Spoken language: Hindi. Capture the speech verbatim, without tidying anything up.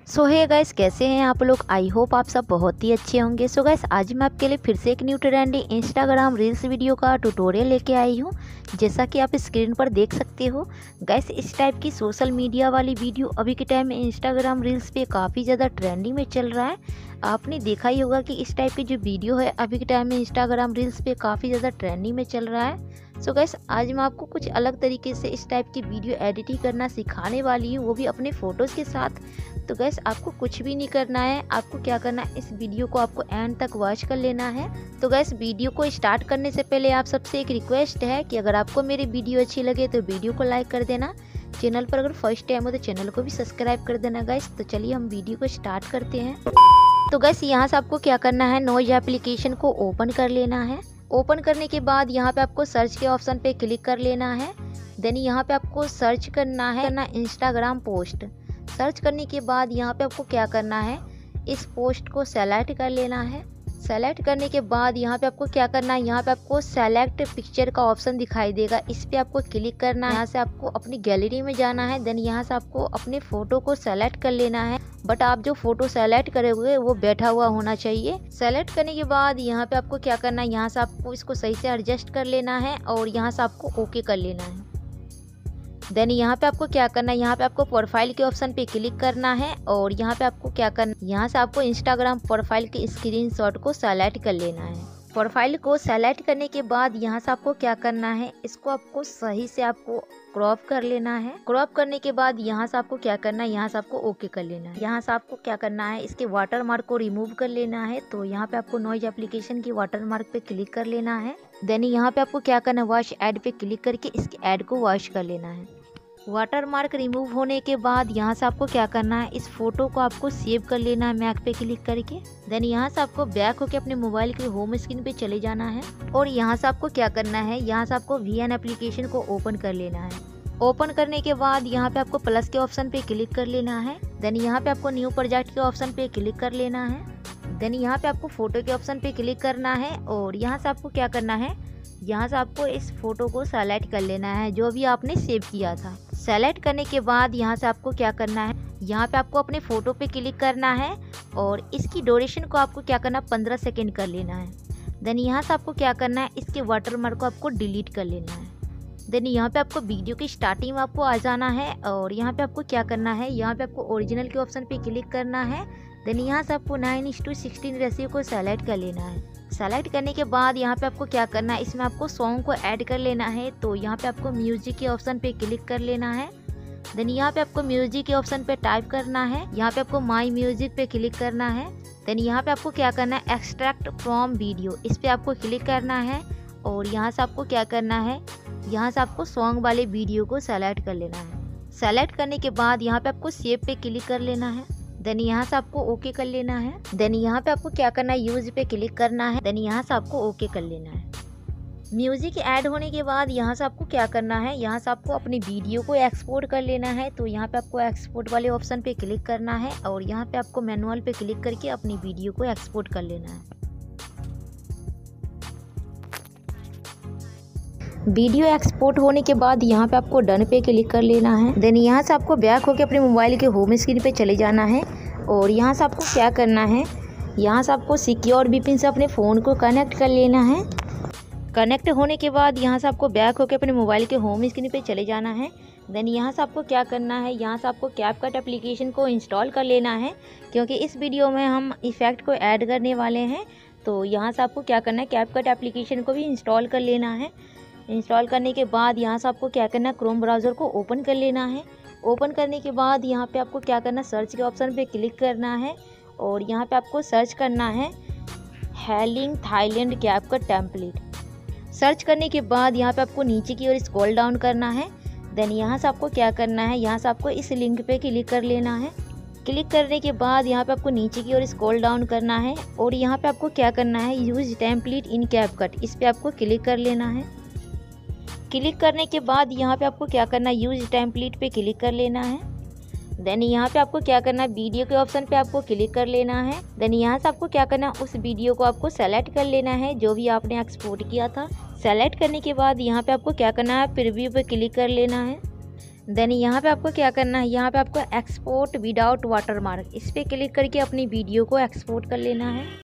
सो हे गाइस, कैसे हैं आप लोग। आई होप आप सब बहुत ही अच्छे होंगे। सो गाइस, आज मैं आपके लिए फिर से एक new trendy Instagram reels video का ट्यूटोरियल लेके आई हूँ। जैसा कि आप स्क्रीन पर देख सकते हो गाइस, इस टाइप की सोशल मीडिया वाली वीडियो अभी के टाइम में इंस्टाग्राम रील्स पे काफ़ी ज़्यादा ट्रेंडिंग में चल रहा है। आपने देखा ही होगा कि इस टाइप की जो वीडियो है अभी के टाइम में इंस्टाग्राम रील्स पे काफ़ी ज़्यादा ट्रेंडिंग में चल रहा है। सो गाइस, आज मैं आपको कुछ अलग तरीके से इस टाइप की वीडियो एडिटिंग करना सिखाने वाली हूँ, वो भी अपने फ़ोटोज़ के साथ। तो गैस, आपको कुछ भी नहीं करना है। आपको क्या करना है, इस वीडियो को आपको एंड तक वॉच कर लेना है। तो गैस, वीडियो को स्टार्ट करने से पहले आप सबसे एक रिक्वेस्ट है कि अगर आपको मेरी वीडियो अच्छी लगे तो वीडियो को लाइक कर देना। चैनल पर अगर फर्स्ट टाइम हो तो चैनल को भी सब्सक्राइब कर देना गैस। तो चलिए हम वीडियो को स्टार्ट करते हैं। तो गैस, यहाँ से आपको क्या करना है, नॉइज एप्लीकेशन को ओपन कर लेना है। ओपन करने के बाद यहाँ पे आपको सर्च के ऑप्शन पे क्लिक कर लेना है। देन यहाँ पे आपको सर्च करना है करना इंस्टाग्राम पोस्ट। सर्च करने के बाद यहाँ पे आपको क्या करना है, इस पोस्ट को सेलेक्ट कर लेना है। सेलेक्ट करने के बाद यहाँ पे आपको क्या करना है, यहाँ पे आपको सेलेक्ट पिक्चर का ऑप्शन दिखाई देगा, इस पे आपको क्लिक करना है। यहाँ से आपको अपनी गैलरी में जाना है। देन यहाँ से आपको अपने फोटो को सेलेक्ट कर लेना है। बट आप जो फोटो सेलेक्ट करे हुए वो बैठा हुआ होना चाहिए। सेलेक्ट करने के बाद यहाँ पे आपको क्या करना है, यहाँ से आपको इसको सही से एडजस्ट कर लेना है और यहाँ से आपको ओके कर लेना है। देन यहाँ पे आपको क्या करना है, यहाँ पे आपको प्रोफाइल के ऑप्शन पे क्लिक करना है और यहाँ पे आपको क्या करना है, यहाँ से आपको इंस्टाग्राम प्रोफाइल के स्क्रीनशॉट को सेलेक्ट कर लेना है। प्रोफाइल को सेलेक्ट करने के बाद यहाँ से आपको क्या करना है, इसको आपको सही से आपको क्रॉप कर लेना है। क्रॉप करने के बाद यहाँ से आपको क्या करना है, यहाँ से आपको ओके कर लेना है। यहाँ से आपको क्या करना है, इसके वाटर मार्क को रिमूव कर लेना है। तो यहाँ पे आपको नॉइज एप्लीकेशन की वाटर मार्क पे क्लिक कर लेना है। देन यहाँ पे आपको क्या करना है, वॉश एड पे क्लिक करके इसके एड को वॉश कर लेना है। वाटर मार्क रिमूव होने के बाद यहाँ से आपको क्या करना है, इस फोटो को आपको सेव कर लेना है मैक पे क्लिक करके। देन यहाँ से आपको बैक होकर अपने मोबाइल के होम स्क्रीन पे चले जाना है और यहाँ से आपको क्या करना है, यहाँ से आपको वी एन एप्लीकेशन को ओपन कर लेना है। ओपन करने के बाद यहाँ पे आपको प्लस के ऑप्शन पे क्लिक कर लेना है। देन यहाँ पे आपको न्यू प्रोजेक्ट के ऑप्शन पे क्लिक कर लेना है। देन यहाँ पे आपको फोटो के ऑप्शन पे क्लिक करना है और यहाँ से आपको क्या करना है, यहाँ से आपको इस फोटो को सेलेक्ट कर लेना है जो भी आपने सेव किया था। सेलेक्ट करने के बाद यहाँ से आपको क्या करना है, यहाँ पे आपको अपने फ़ोटो पे क्लिक करना है और इसकी ड्यूरेशन को आपको क्या करना, पंद्रह सेकंड कर लेना है। देन यहाँ से आपको क्या करना है, इसके वाटरमार्क को आपको डिलीट कर लेना है। देन यहाँ पे आपको वीडियो की स्टार्टिंग में आपको आ जाना है और यहाँ पे आपको क्या करना है, यहाँ पे आपको ओरिजिनल के ऑप्शन पे क्लिक करना है। देन यहाँ से आपको nine is to sixteen ratio को सेलेक्ट कर लेना है। सेलेक्ट करने के बाद यहाँ पे आपको क्या करना है, इसमें आपको सॉन्ग को ऐड कर लेना है। तो यहाँ पे आपको म्यूजिक के ऑप्शन पे क्लिक कर लेना है। देन यहाँ पे आपको म्यूजिक के ऑप्शन पे टाइप करना है, यहाँ पे आपको माई म्यूजिक पे क्लिक करना है। देन यहाँ पे आपको क्या करना है, एक्सट्रैक्ट फ्रॉम वीडियो, इस पे आपको क्लिक करना है और यहाँ से आपको क्या करना है, यहाँ से आपको सॉन्ग वाले वीडियो को सेलेक्ट कर लेना है। सेलेक्ट करने के बाद यहाँ पे आपको सेव पे क्लिक कर लेना है। देन यहाँ से आपको ओके कर लेना है। देन यहाँ पे आपको क्या करना है, यूज पे क्लिक करना है। देन यहाँ से आपको ओके कर लेना है। म्यूजिक ऐड होने के बाद यहाँ से आपको क्या करना है, यहाँ से आपको अपनी वीडियो को एक्सपोर्ट कर लेना है। तो यहाँ पे आपको एक्सपोर्ट वाले ऑप्शन पे क्लिक करना है और यहाँ पे आपको मैनुअल पे क्लिक करके अपनी वीडियो को एक्सपोर्ट कर लेना है। वीडियो एक्सपोर्ट होने के बाद यहाँ पे आपको डन पे क्लिक कर लेना है। देन यहाँ से आपको बैक होकर अपने मोबाइल के होम स्क्रीन पे चले जाना है और यहाँ से आपको क्या करना है, यहाँ से आपको सिक्योर वी पी एन से अपने फ़ोन को कनेक्ट कर लेना है। कनेक्ट होने के बाद यहाँ से आपको बैक होकर अपने मोबाइल के होम स्क्रीन पे चले जाना है। देन यहाँ से आपको क्या करना है, यहाँ से आपको कैपकट एप्लीकेशन को इंस्टॉल कर लेना है क्योंकि इस वीडियो में हम इफ़ेक्ट को ऐड करने वाले हैं। तो यहाँ से आपको क्या करना है, कैपकट एप्लीकेशन को भी इंस्टॉल कर लेना है। इंस्टॉल करने के बाद यहाँ से आपको क्या करना है, क्रोम ब्राउज़र को ओपन कर लेना है। ओपन करने के बाद यहाँ पे आपको क्या करना है, सर्च के ऑप्शन पे क्लिक करना है और यहाँ पे आपको सर्च करना है healing Thailand CapCut template. Search करने के बाद यहाँ पे आपको नीचे की ओर स्क्रॉल डाउन करना है। देन यहाँ से आपको क्या करना है, यहाँ से आपको इस लिंक पे क्लिक कर लेना है। क्लिक करने के बाद यहाँ पे आपको नीचे की ओर स्क्रॉल डाउन करना है और यहाँ पे आपको क्या करना है, यूज टेम्पलेट इन कैपकट, इस पे आपको क्लिक कर लेना है। क्लिक करने के बाद यहाँ पे आपको क्या करना है, यूज टेम्पलेट पे क्लिक कर लेना है। देन यहाँ पे आपको क्या करना है, वीडियो के ऑप्शन पे आपको क्लिक कर लेना है। देन यहाँ से आपको क्या करना है, उस वीडियो को आपको सेलेक्ट कर लेना है जो भी आपने एक्सपोर्ट किया था। सेलेक्ट करने के बाद यहाँ पे आपको क्या करना है, प्रीव्यू पे क्लिक कर लेना है। देन यहाँ पे आपको क्या करना है, यहाँ पे आपको एक्सपोर्ट विदाउट वाटरमार्क इस पर क्लिक करके अपनी वीडियो को एक्सपोर्ट कर लेना है।